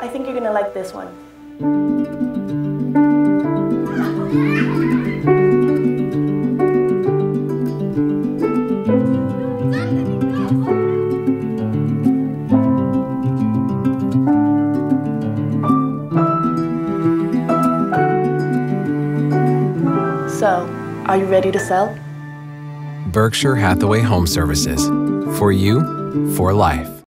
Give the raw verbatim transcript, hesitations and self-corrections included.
I think you're gonna like this one. So, are you ready to sell? Berkshire Hathaway Home Services. For you, for life.